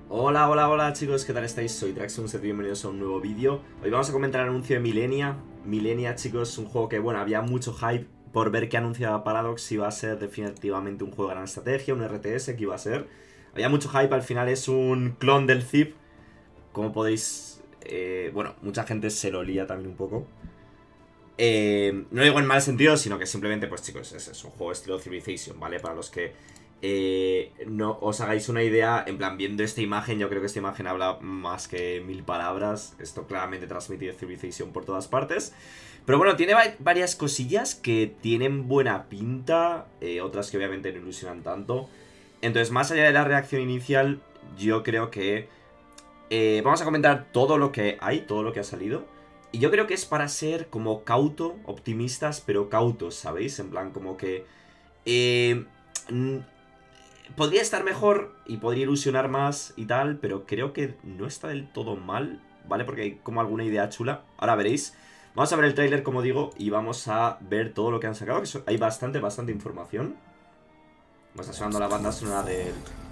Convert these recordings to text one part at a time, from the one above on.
Hola, hola, hola chicos, ¿qué tal estáis? Soy Traxxon, bienvenidos a un nuevo vídeo. Hoy vamos a comentar el anuncio de Millenia. Millenia, chicos, es un juego que, bueno, había mucho hype por ver qué anunciaba Paradox, si iba a ser definitivamente un juego de gran estrategia, un RTS, que iba a ser. Había mucho hype, al final es un clon del Civ, como podéis... bueno, mucha gente se lo lía también un poco. No digo en mal sentido, sino que simplemente, pues chicos, es un juego estilo Civilization, ¿vale? Para los que no os hagáis una idea, en plan, viendo esta imagen, yo creo que esta imagen habla más que mil palabras. Esto claramente transmite Civilization por todas partes. Pero bueno, tiene varias cosillas que tienen buena pinta, otras que obviamente no ilusionan tanto. Entonces, más allá de la reacción inicial, yo creo que vamos a comentar todo lo que hay, todo lo que ha salido. Y yo creo que es para ser como cauto, optimistas, pero cautos, ¿sabéis? En plan, como que... eh, podría estar mejor y podría ilusionar más y tal, pero creo que no está del todo mal, ¿vale? Porque hay como alguna idea chula. Ahora veréis. Vamos a ver el tráiler, como digo, y vamos a ver todo lo que han sacado, que hay bastante información. Me está sonando la banda sonora del...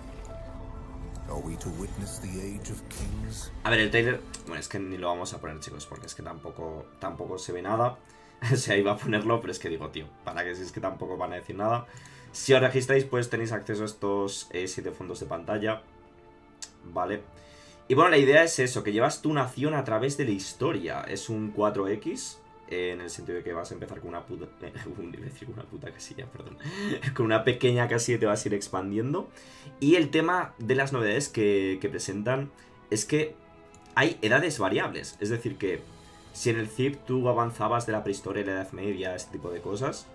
A ver, el trailer... Bueno, es que ni lo vamos a poner, chicos, porque es que tampoco se ve nada. O sea, iba a ponerlo, pero es que digo, tío, para que si es que tampoco van a decir nada. Si os registráis, pues tenéis acceso a estos 7 fondos de pantalla. Vale. Y bueno, la idea es eso, que llevas tu nación a través de la historia. Es un 4X, en el sentido de que vas a empezar con una puta... decir una puta casilla, perdón. Con una pequeña casilla y te vas a ir expandiendo. Y el tema de las novedades que presentan es que hay edades variables. Es decir, que si en el Civ tú avanzabas de la prehistoria a la Edad Media, este tipo de cosas,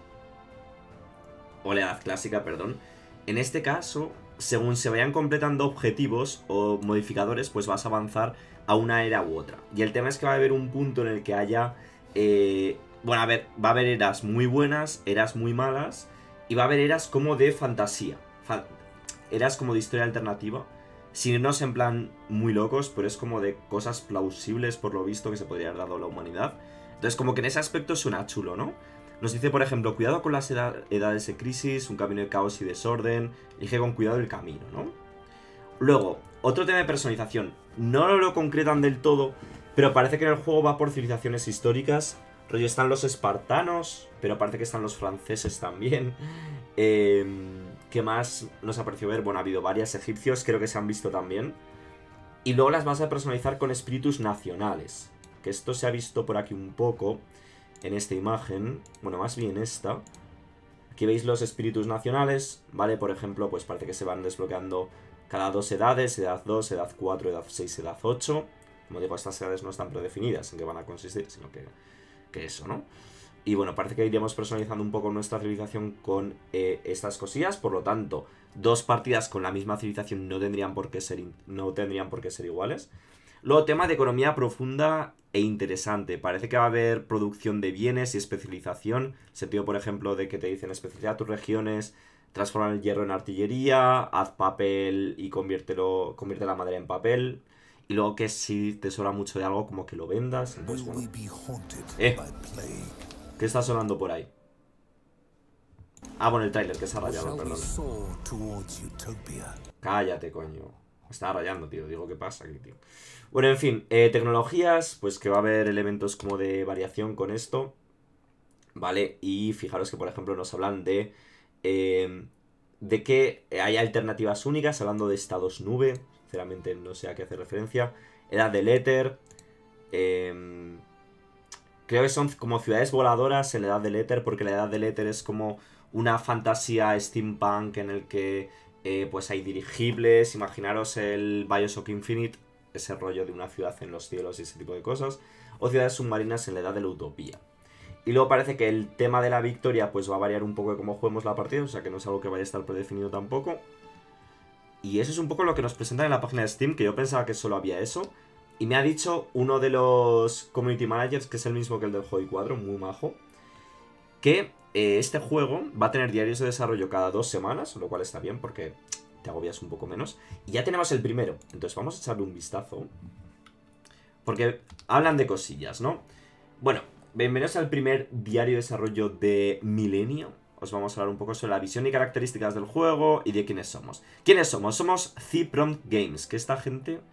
o la Edad Clásica, perdón, en este caso, según se vayan completando objetivos o modificadores, pues vas a avanzar a una era u otra. Y el tema es que va a haber un punto en el que haya... bueno, a ver, va a haber eras muy buenas, eras muy malas, y va a haber eras como de fantasía. Eras como de historia alternativa. Sin irnos en plan muy locos, pero es como de cosas plausibles por lo visto que se podría haber dado a la humanidad. Entonces como que en ese aspecto suena chulo, ¿no? Nos dice, por ejemplo, cuidado con las edades de crisis, un camino de caos y desorden, elige con cuidado el camino, ¿no? Luego, otro tema de personalización. No lo concretan del todo, pero parece que en el juego va por civilizaciones históricas. Rollo, están los espartanos, pero parece que están los franceses también. ¿Qué más nos ha parecido ver? Bueno, ha habido varias egipcios, creo que se han visto también. Y luego las vas a personalizar con espíritus nacionales. Que esto se ha visto por aquí un poco en esta imagen. Bueno, más bien esta. Aquí veis los espíritus nacionales, ¿vale? Por ejemplo, pues parece que se van desbloqueando cada 2 edades, edad 2, edad 4, edad 6, edad 8. Como digo, estas edades no están predefinidas en qué van a consistir, sino que eso, ¿no? Y bueno, parece que iríamos personalizando un poco nuestra civilización con estas cosillas. Por lo tanto, 2 partidas con la misma civilización no tendrían por qué ser iguales. Luego, tema de economía profunda e interesante. Parece que va a haber producción de bienes y especialización. Sentido, por ejemplo, de que te dicen especializa tus regiones, transforma el hierro en artillería, haz papel y convierte la madera en papel. Y luego que si te sobra mucho de algo, como que lo vendas. Entonces, bueno. ¿Qué está sonando por ahí? Ah, bueno, el tráiler que se ha rayado, perdón. Cállate, coño. Me estaba rayando, tío. Digo, ¿qué pasa aquí, tío? Bueno, en fin, tecnologías, pues que va a haber elementos como de variación con esto, ¿vale? Y fijaros que, por ejemplo, nos hablan de que hay alternativas únicas, hablando de estados nube. Sinceramente no sé a qué hace referencia. Edad del éter. Creo que son como ciudades voladoras en la edad del éter, porque la edad del éter es como una fantasía steampunk en el que pues hay dirigibles. Imaginaros el Bioshock Infinite, ese rollo de una ciudad en los cielos y ese tipo de cosas. O ciudades submarinas en la edad de la utopía. Y luego parece que el tema de la victoria pues va a variar un poco de cómo juguemos la partida, o sea que no es algo que vaya a estar predefinido tampoco. Y eso es un poco lo que nos presentan en la página de Steam, que yo pensaba que solo había eso. Y me ha dicho uno de los community managers, que es el mismo que el del Hobby Cuadro, muy majo, que este juego va a tener diarios de desarrollo cada 2 semanas, lo cual está bien porque te agobias un poco menos. Y ya tenemos el primero, entonces vamos a echarle un vistazo. Porque hablan de cosillas, ¿no? Bueno, bienvenidos al primer diario de desarrollo de Millenia. os vamos a hablar un poco sobre la visión y características del juego y de quiénes somos. ¿Quiénes somos? Somos C-Prompt Games, que esta gente...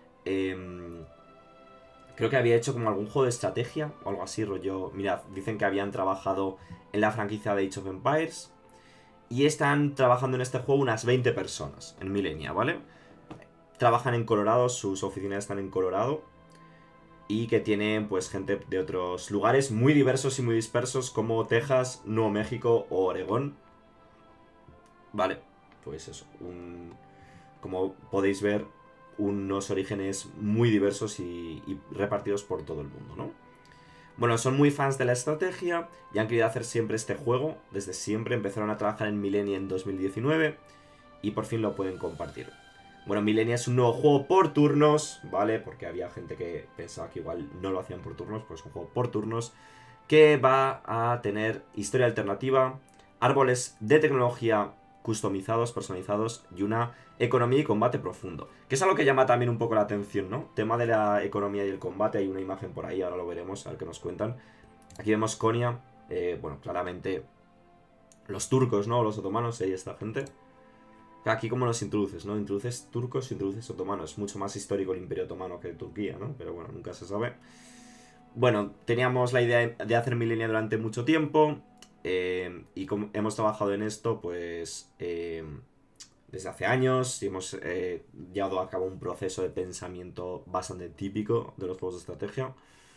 creo que había hecho como algún juego de estrategia o algo así, rollo... Mirad, dicen que habían trabajado en la franquicia de Age of Empires y están trabajando en este juego unas 20 personas en Millenia, ¿vale? Trabajan en Colorado, sus oficinas están en Colorado y que tienen pues gente de otros lugares muy diversos y muy dispersos como Texas, Nuevo México o Oregón. Vale, pues eso, como podéis ver, unos orígenes muy diversos y repartidos por todo el mundo, ¿no? Bueno, son muy fans de la estrategia y han querido hacer siempre este juego. Desde siempre empezaron a trabajar en Millenia en 2019 y por fin lo pueden compartir. Bueno, Millenia es un nuevo juego por turnos, ¿vale? Porque había gente que pensaba que igual no lo hacían por turnos, pues es un juego por turnos que va a tener historia alternativa, árboles de tecnología customizados, personalizados y una economía y combate profundo. Que es algo que llama también un poco la atención, ¿no? Tema de la economía y el combate, hay una imagen por ahí, ahora lo veremos, a ver qué nos cuentan. Aquí vemos Konya, bueno, claramente los turcos, ¿no? Los otomanos, ahí esta gente. Aquí como los introduces, ¿no? Introduces turcos, introduces otomanos. Es mucho más histórico el Imperio Otomano que Turquía, ¿no? Pero bueno, nunca se sabe. Bueno, teníamos la idea de hacer Millenia durante mucho tiempo. Y como hemos trabajado en esto, pues... desde hace años y hemos llevado a cabo un proceso de pensamiento bastante típico de los juegos de estrategia.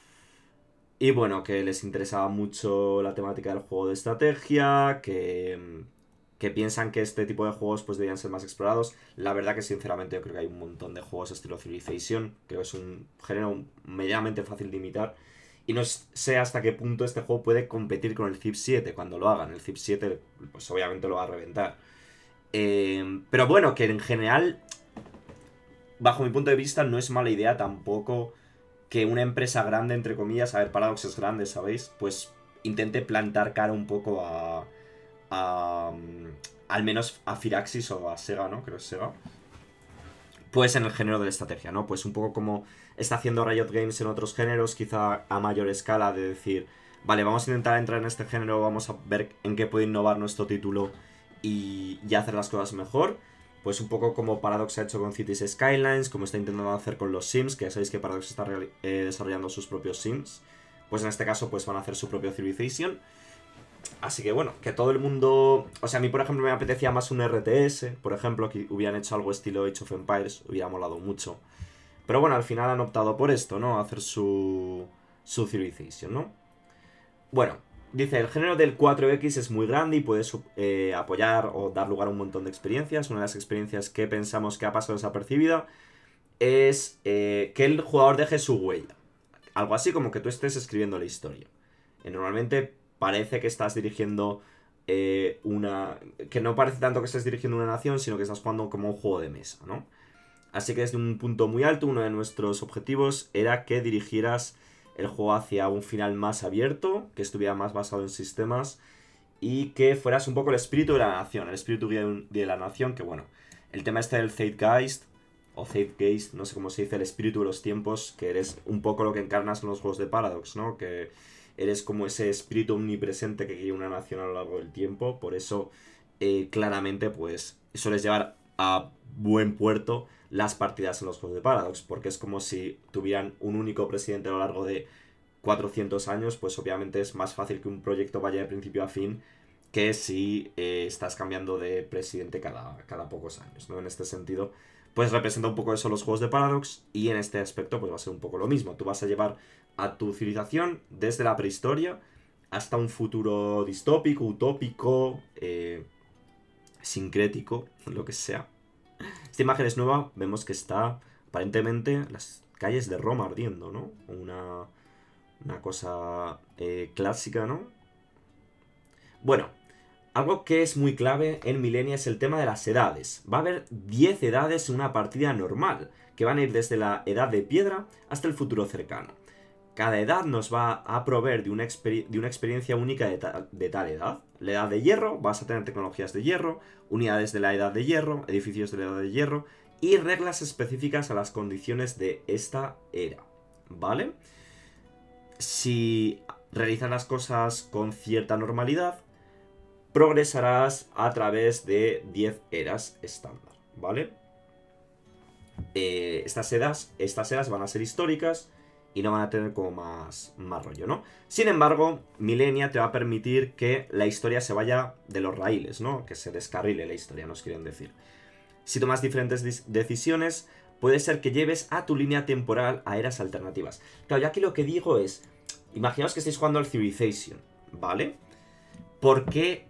Y bueno, que les interesaba mucho la temática del juego de estrategia, que piensan que este tipo de juegos pues deberían ser más explorados. La verdad que sinceramente yo creo que hay un montón de juegos estilo Civilization. Creo que es un género medianamente fácil de imitar. Y no sé hasta qué punto este juego puede competir con el Civ 7 cuando lo hagan. El Civ 7 pues obviamente lo va a reventar. Pero bueno, que en general, bajo mi punto de vista, no es mala idea tampoco que una empresa grande, entre comillas, a ver, Paradox es grande, ¿sabéis? Pues intente plantar cara un poco al menos a Firaxis o a Sega, ¿no? Creo que es Sega. Pues en el género de la estrategia, ¿no? Pues un poco como está haciendo Riot Games en otros géneros, quizá a mayor escala, de decir, vale, vamos a intentar entrar en este género, vamos a ver en qué puede innovar nuestro título y hacer las cosas mejor. Pues un poco como Paradox ha hecho con Cities Skylines, como está intentando hacer con los Sims, que ya sabéis que Paradox está desarrollando sus propios Sims. Pues en este caso pues van a hacer su propio Civilization. Así que bueno, que todo el mundo... O sea, a mí por ejemplo me apetecía más un RTS, por ejemplo, que hubieran hecho algo estilo Age of Empires, hubiera molado mucho. Pero bueno, al final han optado por esto, ¿no? Hacer su Civilization, ¿no? Bueno, dice, el género del 4X es muy grande y puede apoyar o dar lugar a un montón de experiencias. Una de las experiencias que pensamos que ha pasado desapercibida es que el jugador deje su huella. Algo así como que tú estés escribiendo la historia. Normalmente parece que estás dirigiendo una... Que no parece tanto que estés dirigiendo una nación, sino que estás jugando como un juego de mesa, ¿no? Así que desde un punto muy alto, uno de nuestros objetivos era que dirigieras el juego hacia un final más abierto, que estuviera más basado en sistemas y que fueras un poco el espíritu de la nación, el espíritu de la nación, que bueno, el tema este del Zeitgeist, o Zeitgeist, no sé cómo se dice, el espíritu de los tiempos, que eres un poco lo que encarnas en los juegos de Paradox, ¿no? Que eres como ese espíritu omnipresente que guía una nación a lo largo del tiempo, por eso claramente pues sueles llevar a buen puerto las partidas en los juegos de Paradox, porque es como si tuvieran un único presidente a lo largo de 400 años, pues obviamente es más fácil que un proyecto vaya de principio a fin que si estás cambiando de presidente cada pocos años, ¿no? En este sentido, pues representa un poco eso los juegos de Paradox y en este aspecto pues va a ser un poco lo mismo. Tú vas a llevar a tu civilización desde la prehistoria hasta un futuro distópico, utópico, sincrético, lo que sea. Esta imagen es nueva, vemos que está aparentemente las calles de Roma ardiendo, ¿no? Una cosa clásica, ¿no? Bueno, algo que es muy clave en Millenia es el tema de las edades. Va a haber 10 edades en una partida normal, que van a ir desde la edad de piedra hasta el futuro cercano. Cada edad nos va a proveer de una experiencia única de tal edad. La edad de hierro, vas a tener tecnologías de hierro, unidades de la edad de hierro, edificios de la edad de hierro y reglas específicas a las condiciones de esta era, ¿vale? Si realizan las cosas con cierta normalidad, progresarás a través de 10 eras estándar, ¿vale? Estas eras van a ser históricas y no van a tener como más rollo, ¿no? Sin embargo, Millennia te va a permitir que la historia se vaya de los raíles, ¿no? Que se descarrile la historia, nos quieren decir. Si tomas diferentes decisiones, puede ser que lleves a tu línea temporal a eras alternativas. Claro, yo aquí lo que digo es, imaginaos que estáis jugando al Civilization, ¿vale? ¿Por qué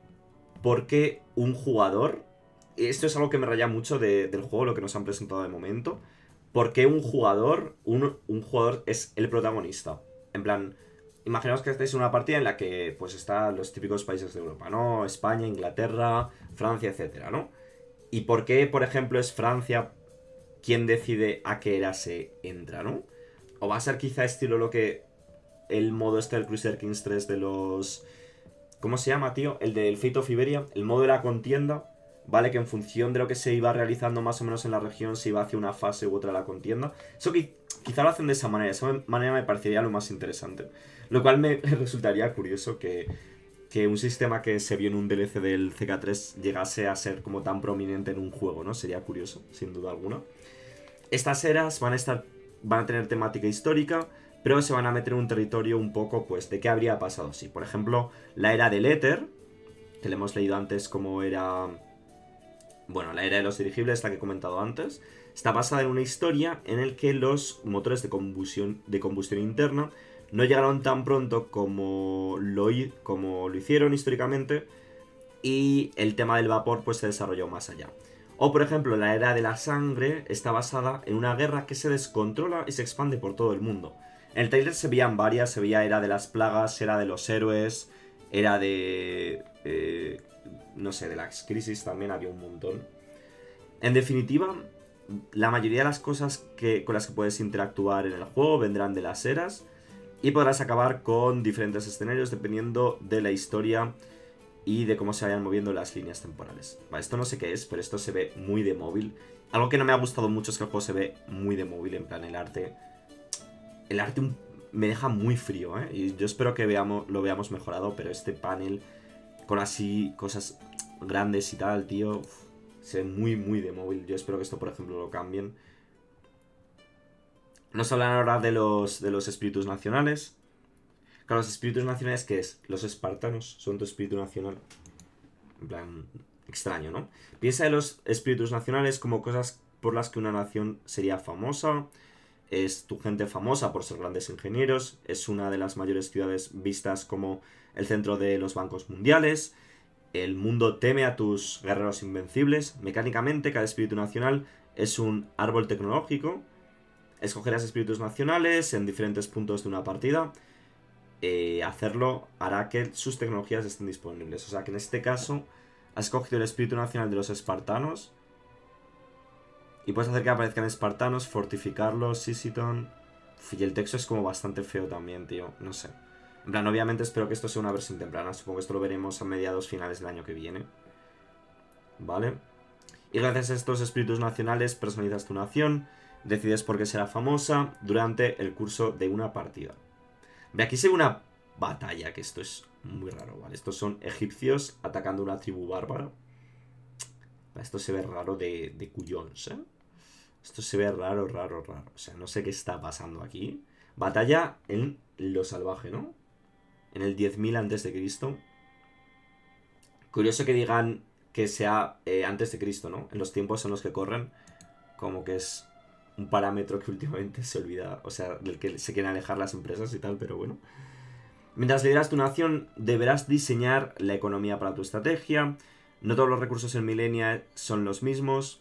un jugador... Esto es algo que me raya mucho del juego, lo que nos han presentado de momento. ¿Por qué un jugador es el protagonista? En plan, imaginaos que estáis en una partida en la que pues están los típicos países de Europa, ¿no? España, Inglaterra, Francia, etcétera, ¿no? ¿Y por qué, por ejemplo, es Francia quien decide a qué era se entra, ¿no? O va a ser quizá estilo lo que... El modo este del Crusader Kings 3 de los... ¿Cómo se llama, tío? El del Fate of Iberia. El modo de la contienda. ¿Vale? Que en función de lo que se iba realizando más o menos en la región, se iba hacia una fase u otra de la contienda. Eso quizá lo hacen de esa manera. Esa manera me parecería lo más interesante. Lo cual me resultaría curioso que un sistema que se vio en un DLC del CK3 llegase a ser como tan prominente en un juego, ¿no? Sería curioso, sin duda alguna. Estas eras van a tener temática histórica, pero se van a meter en un territorio un poco, pues, de qué habría pasado si. Por ejemplo, la era del éter, que le hemos leído antes como era... Bueno, la era de los dirigibles, la que he comentado antes, está basada en una historia en la que los motores de combustión interna no llegaron tan pronto como lo hicieron históricamente, y el tema del vapor pues se desarrolló más allá. O por ejemplo, la era de la sangre está basada en una guerra que se descontrola y se expande por todo el mundo. En el trailer se veían varias, se veía era de las plagas, era de los héroes, era de... no sé, de las crisis también había un montón. En definitiva, la mayoría de las cosas con las que puedes interactuar en el juego vendrán de las eras, y podrás acabar con diferentes escenarios dependiendo de la historia y de cómo se vayan moviendo las líneas temporales. Vale, esto no sé qué es, pero esto se ve muy de móvil. Algo que no me ha gustado mucho es que el juego se ve muy de móvil, en plan el arte... El arte me deja muy frío, ¿eh? Y yo espero que lo veamos mejorado, pero este panel con así cosas grandes y tal, tío, se ve muy, muy de móvil. Yo espero que esto, por ejemplo, lo cambien. Nos hablan ahora de los espíritus nacionales. Claro, los espíritus nacionales, ¿qué es? Los espartanos son tu espíritu nacional. En plan, extraño, ¿no? Piensa de los espíritus nacionales como cosas por las que una nación sería famosa. Es tu gente famosa por ser grandes ingenieros. Es una de las mayores ciudades vistas como el centro de los bancos mundiales. El mundo teme a tus guerreros invencibles. Mecánicamente, cada espíritu nacional es un árbol tecnológico. Escogerás espíritus nacionales en diferentes puntos de una partida. Hacerlo hará que sus tecnologías estén disponibles. O sea que en este caso has escogido el espíritu nacional de los espartanos y puedes hacer que aparezcan espartanos, fortificarlos, Sisiton. Y el texto es como bastante feo también, tío. No sé. En plan, obviamente espero que esto sea una versión temprana. Supongo que esto lo veremos a mediados finales del año que viene. ¿Vale? Y gracias a estos espíritus nacionales personalizas tu nación. Decides por qué será famosa durante el curso de una partida. Ve, aquí se ve una batalla, que esto es muy raro, ¿vale? Estos son egipcios atacando una tribu bárbara. Esto se ve raro de cuyons, ¿eh? Esto se ve raro. O sea, no sé qué está pasando aquí. Batalla en lo salvaje, ¿no? En el 10.000 antes de Cristo. Curioso que digan que sea antes de Cristo, ¿no? En los tiempos en los que corren, como que es un parámetro que últimamente se olvida, o sea, del que se quieren alejar las empresas y tal, pero bueno. Mientras lideras tu nación, deberás diseñar la economía para tu estrategia. No todos los recursos en Millennia son los mismos.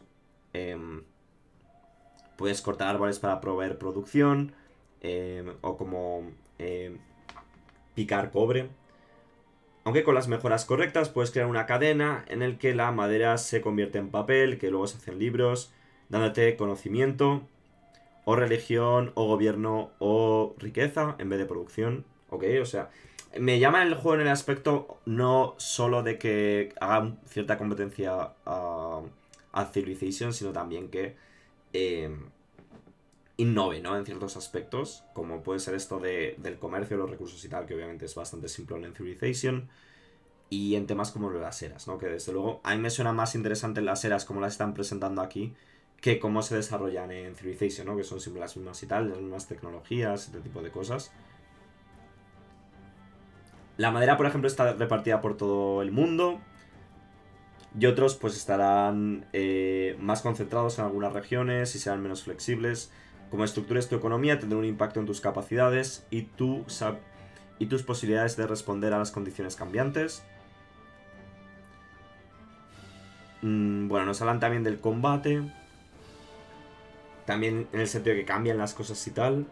Puedes cortar árboles para proveer producción. O como picar cobre. Aunque con las mejoras correctas puedes crear una cadena en la que la madera se convierte en papel, que luego se hacen libros, dándote conocimiento, o religión, o gobierno, o riqueza, en vez de producción. Ok, o sea, me llama el juego en el aspecto no solo de que haga cierta competencia a Civilization, sino también que innove, ¿no? En ciertos aspectos, como puede ser esto del comercio, los recursos y tal, que obviamente es bastante simple en Civilization. y en temas como las eras, ¿no? Que desde luego a mí me suena más interesante las eras como las están presentando aquí que cómo se desarrollan en Civilization, ¿no? Que son siempre las mismas y tal, las mismas tecnologías, este tipo de cosas. La madera, por ejemplo, está repartida por todo el mundo. Y otros pues estarán más concentrados en algunas regiones y serán menos flexibles. Como estructures tu economía tendrá un impacto en tus capacidades y tus posibilidades de responder a las condiciones cambiantes. Bueno, nos hablan también del combate. También en el sentido de que cambian las cosas y tal.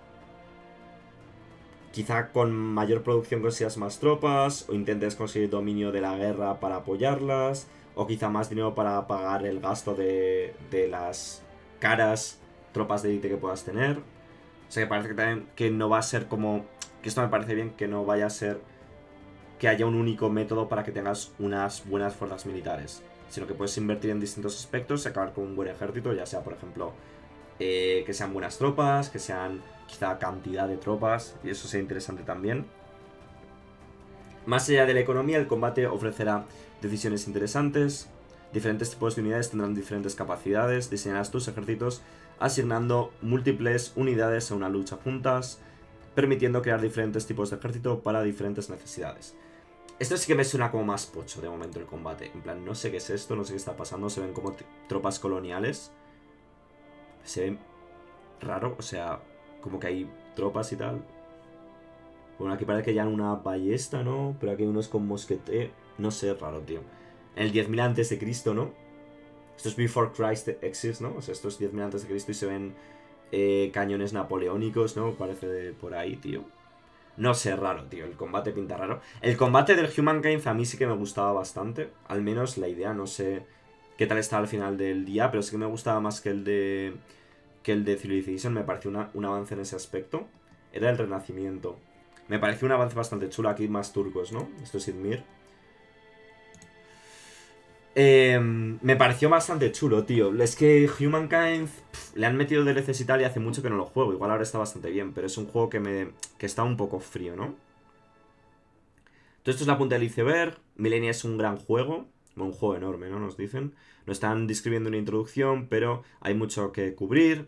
Quizá con mayor producción consigas más tropas, o intentes conseguir dominio de la guerra para apoyarlas, o quizá más dinero para pagar el gasto de las caras tropas de élite que puedas tener. O sea que parece que también que no va a ser como... Que esto me parece bien, que no vaya a ser que haya un único método para que tengas unas buenas fuerzas militares, sino que puedes invertir en distintos aspectos y acabar con un buen ejército, ya sea por ejemplo que sean buenas tropas, que sean quizá cantidad de tropas, y eso sea interesante también. Más allá de la economía, el combate ofrecerá decisiones interesantes. Diferentes tipos de unidades tendrán diferentes capacidades. Diseñarás tus ejércitos asignando múltiples unidades a una lucha juntas, permitiendo crear diferentes tipos de ejército para diferentes necesidades. Esto sí que me suena como más pocho de momento el combate. En plan, no sé qué es esto, no sé qué está pasando. Se ven como tropas coloniales. Se ve raro, o sea, como que hay tropas y tal. Bueno, aquí parece que ya una ballesta, ¿no? Pero aquí hay unos con mosquete. No sé, raro, tío. En el 10.000 antes de Cristo, ¿no? Esto es Before Christ Exists, ¿no? O sea, esto es 10.000 antes de Cristo y se ven cañones napoleónicos, ¿no? Parece de por ahí, tío. No sé, raro, tío. El combate pinta raro. El combate del Humankind a mí sí que me gustaba bastante. Al menos la idea, no sé qué tal está al final del día, pero sí que me gustaba más que el de Civilization. Me pareció un avance en ese aspecto. Era el Renacimiento. Me pareció un avance bastante chulo. Aquí más turcos, ¿no? Esto es Izmir. Me pareció bastante chulo, tío. Es que Humankind le han metido DLCs y tal y hace mucho que no lo juego. Igual ahora está bastante bien, pero es un juego que está un poco frío, ¿no? Todo esto es la punta del iceberg. Millennia es un gran juego. Un juego enorme, ¿no? Nos dicen. Nos están describiendo una introducción, pero hay mucho que cubrir.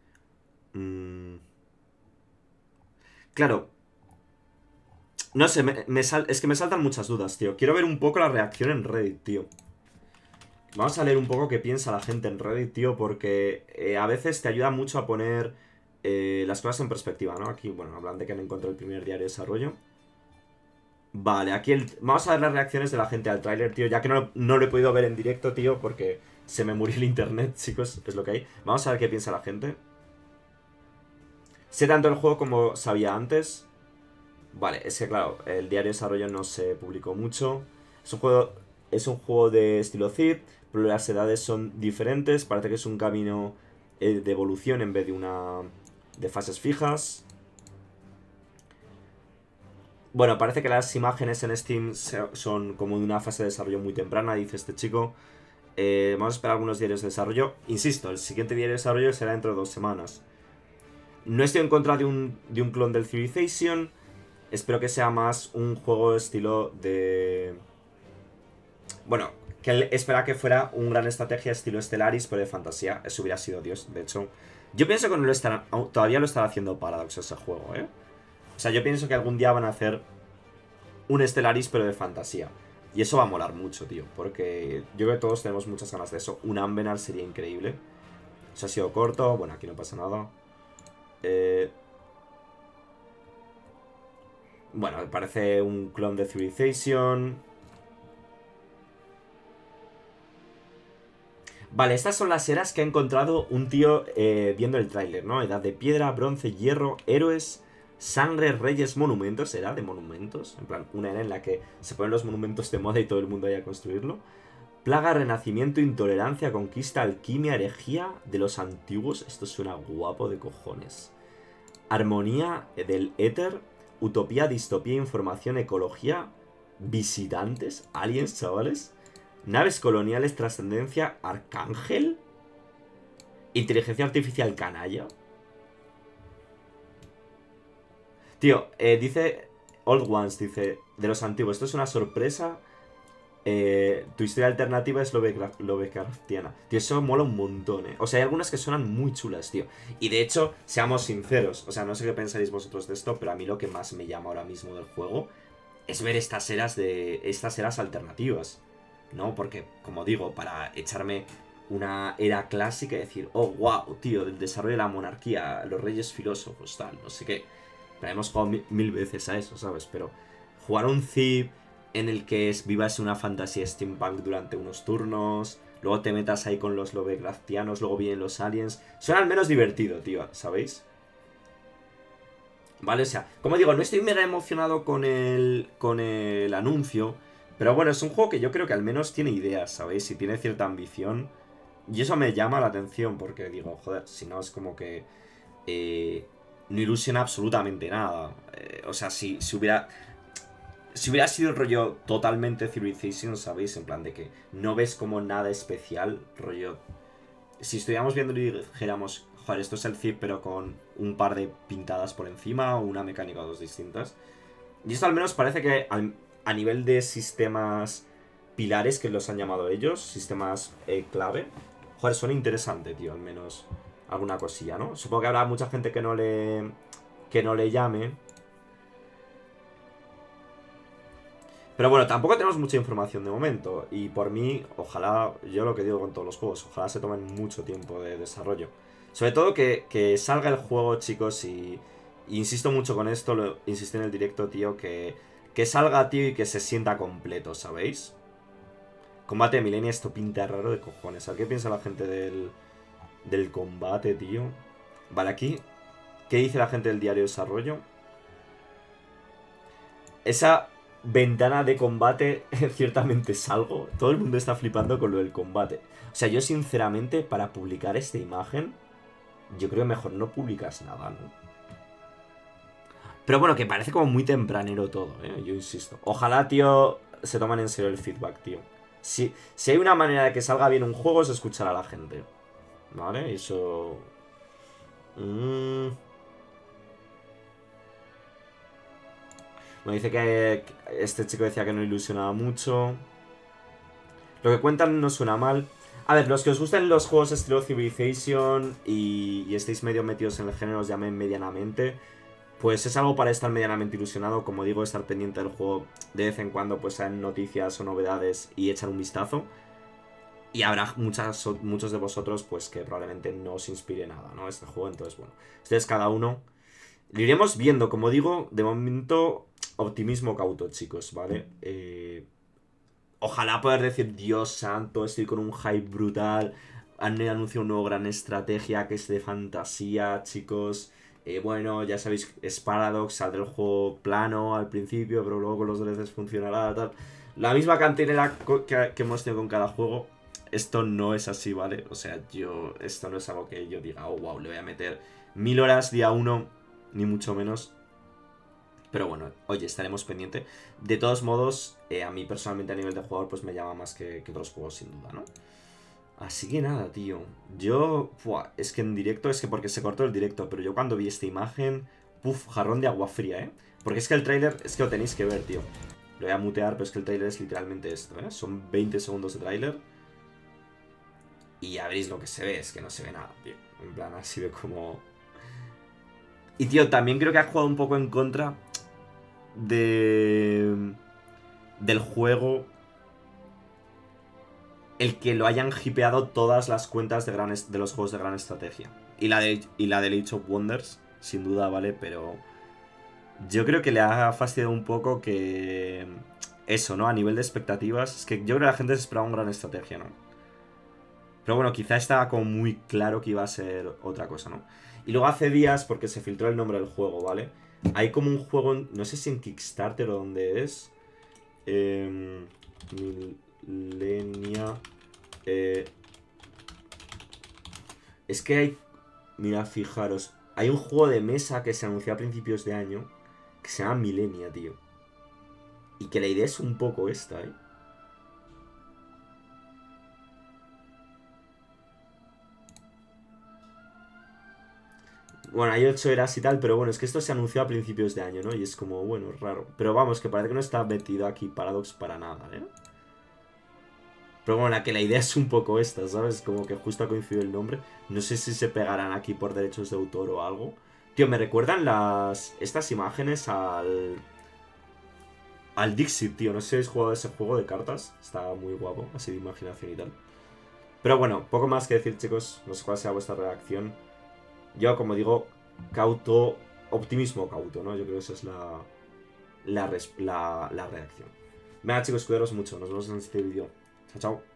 Claro. No sé, es que me saltan muchas dudas, tío. Quiero ver un poco la reacción en Reddit, tío. Vamos a leer un poco qué piensa la gente en Reddit, tío, porque a veces te ayuda mucho a poner las cosas en perspectiva, ¿no? Aquí, bueno, hablan de que han encontrado el primer diario de desarrollo. Vale, aquí vamos a ver las reacciones de la gente al tráiler, tío, ya que no lo he podido ver en directo, tío, porque se me murió el internet, chicos, es lo que hay. Vamos a ver qué piensa la gente. Sé tanto el juego como sabía antes. Vale, es que claro, el diario de desarrollo no se publicó mucho. Es un juego de estilo Cid, pero las edades son diferentes. Parece que es un camino de evolución en vez de fases fijas. Bueno, parece que las imágenes en Steam son como de una fase de desarrollo muy temprana, dice este chico. Vamos a esperar algunos diarios de desarrollo. Insisto, el siguiente diario de desarrollo será dentro de 2 semanas. No estoy en contra de un clon del Civilization. Espero que sea más un juego de estilo de... Bueno, que él espera que fuera un gran estrategia estilo Stellaris, pero de fantasía. Eso hubiera sido Dios, de hecho. Yo pienso que todavía lo estará haciendo Paradox ese juego, ¿eh? O sea, yo pienso que algún día van a hacer un Stellaris, pero de fantasía. Y eso va a molar mucho, tío. Porque yo creo que todos tenemos muchas ganas de eso. Un Ambenar sería increíble. Eso ha sido corto. Bueno, aquí no pasa nada. Bueno, parece un clon de Civilization. Vale, estas son las eras que ha encontrado un tío viendo el tráiler, ¿no? Edad de piedra, bronce, hierro, héroes, sangre, reyes, monumentos. ¿Era de monumentos? En plan, una era en la que se ponen los monumentos de moda y todo el mundo vaya a construirlo. Plaga, renacimiento, intolerancia, conquista, alquimia, herejía de los antiguos. Esto suena guapo de cojones. Armonía del éter, utopía, distopía, información, ecología, visitantes, aliens, chavales. Naves coloniales, trascendencia, arcángel. Inteligencia artificial canalla. Tío, dice Old Ones, dice, de los antiguos. Esto es una sorpresa. Tu historia alternativa es Lovecraftiana. Tío, eso mola un montón, ¿eh? O sea, hay algunas que suenan muy chulas, tío. Y de hecho, seamos sinceros, o sea, no sé qué pensaréis vosotros de esto, pero a mí lo que más me llama ahora mismo del juego es ver estas eras alternativas, ¿no? Porque, como digo, para echarme una era clásica y decir, oh, wow, tío, el desarrollo de la monarquía, los reyes filósofos, tal, no sé qué. Pero hemos jugado mil veces a eso, ¿sabes? Pero jugar un Civ en el que vivas una fantasía steampunk durante unos turnos, luego te metas ahí con los Lovecraftianos, luego vienen los aliens, suena al menos divertido, tío, ¿sabéis? Vale, o sea, como digo, no estoy mega emocionado con el anuncio, pero bueno, es un juego que yo creo que al menos tiene ideas, ¿sabéis? Y tiene cierta ambición. Y eso me llama la atención porque digo, joder, si no es como que no ilusiona absolutamente nada. O sea, si hubiera sido el rollo totalmente Civilization, ¿sabéis? En plan de que no ves como nada especial, rollo. Si estuviéramos viendo y dijéramos, joder, esto es el Civ, pero con un par de pintadas por encima o una mecánica o dos distintas. Y esto al menos parece que a nivel de sistemas pilares, que los han llamado ellos, sistemas clave, joder, suena interesante, tío, al menos alguna cosilla, ¿no? Supongo que habrá mucha gente que no le llame. Pero bueno, tampoco tenemos mucha información de momento. Y por mí, ojalá, yo lo que digo con todos los juegos, ojalá se tomen mucho tiempo de desarrollo. Sobre todo que salga el juego, chicos, y insisto mucho con esto, lo insistí en el directo, tío, que salga, tío, y que se sienta completo, ¿sabéis? Combate de Milenia, esto pinta raro de cojones. ¿A qué piensa la gente del combate, tío? Vale, aquí, ¿qué dice la gente del diario de desarrollo? Esa ventana de combate, ciertamente es algo. Todo el mundo está flipando con lo del combate. O sea, yo sinceramente, para publicar esta imagen, yo creo que mejor no publicas nada, ¿no? Pero bueno, que parece como muy tempranero todo, ¿eh? Yo insisto. Ojalá, tío, se tomen en serio el feedback, tío. Si hay una manera de que salga bien un juego es escuchar a la gente. ¿Vale? Eso... Me dice que este chico decía que no ilusionaba mucho. Lo que cuentan no suena mal. A ver, los que os gusten los juegos estilo Civilization y estéis medio metidos en el género, os llamen medianamente, pues es algo para estar medianamente ilusionado. Como digo, estar pendiente del juego de vez en cuando, pues sean noticias o novedades y echar un vistazo. Y habrá muchos de vosotros, pues que probablemente no os inspire nada, ¿no? Este juego, entonces, bueno, ustedes cada uno. Lo iremos viendo, como digo, de momento, optimismo cauto, chicos, ¿vale? Ojalá poder decir, Dios santo, estoy con un hype brutal. Han anunciado un nuevo gran estrategia que es de fantasía, chicos. Bueno, ya sabéis, es Paradox, saldrá el juego plano al principio, pero luego con los DLCs funcionará, tal. La misma cantinera que hemos tenido con cada juego. Esto no es así, ¿vale? O sea, esto no es algo que yo diga, oh, wow, le voy a meter 1000 horas día uno, ni mucho menos. Pero bueno, oye, estaremos pendientes. De todos modos, a mí personalmente a nivel de jugador, pues me llama más que otros juegos, sin duda, ¿no? Así que nada, tío. Es que en directo, es que porque se cortó el directo, pero yo cuando vi esta imagen, jarrón de agua fría, ¿eh? Porque es que el tráiler, es que lo tenéis que ver, tío. Lo voy a mutear, pero es que el tráiler es literalmente esto, ¿eh? Son 20 segundos de tráiler. Y ya veréis lo que se ve, es que no se ve nada, tío. En plan, así de como... Y, tío, también creo que ha jugado un poco en contra de del juego el que lo hayan hipeado todas las cuentas de los juegos de gran estrategia. Y la de Age of Wonders, sin duda, ¿vale? Pero yo creo que le ha fastidiado un poco que... Eso, ¿no? A nivel de expectativas, es que yo creo que la gente se esperaba una gran estrategia, ¿no? Pero bueno, quizá estaba como muy claro que iba a ser otra cosa, ¿no? Y luego hace días, porque se filtró el nombre del juego, ¿vale? Hay como un juego, no sé si en Kickstarter o dónde es. Milenia. Es que hay... Mira, fijaros. Hay un juego de mesa que se anunció a principios de año que se llama Milenia, tío. Y que la idea es un poco esta, ¿eh? Bueno, hay 8 eras y tal, pero bueno, es que esto se anunció a principios de año, ¿no? Y es como, bueno, raro. Pero vamos, que parece que no está metido aquí Paradox para nada, ¿eh? Pero bueno, la idea es un poco esta, ¿sabes? Como que justo ha coincidido el nombre. No sé si se pegarán aquí por derechos de autor o algo. Tío, me recuerdan estas imágenes al Dixit, tío. No sé si habéis jugado ese juego de cartas. Está muy guapo, así de imaginación y tal. Pero bueno, poco más que decir, chicos. No sé cuál sea vuestra reacción. Yo, como digo, cauto, optimismo cauto, ¿no? Yo creo que esa es la reacción. Venga, chicos, cuidaros mucho. Nos vemos en este vídeo. Chao, chao.